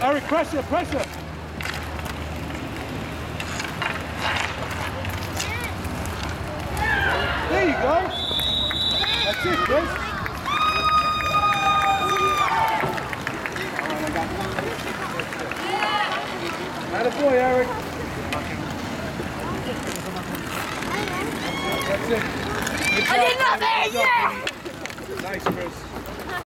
Eric, pressure, pressure. There you go. That's it, Chris. Attaboy, Eric. That's it. I did nothing! Yeah! Nice, Chris.